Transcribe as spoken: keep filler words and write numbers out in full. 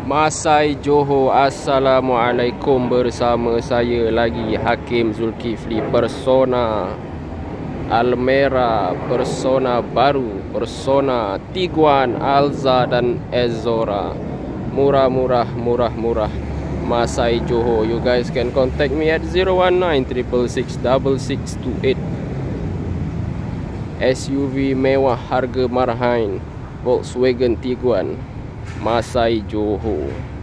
Masai Johor, Assalamualaikum. Bersama saya lagi Hakim Zulkifli. Persona Almera, Persona baru, Persona Tiguan, Alza dan Azora. Murah-murah, murah-murah. Masai Johor. You guys can contact me at zero one nine six six six six six two eight. S U V mewah harga marhain, Volkswagen Tiguan, Masai Johor.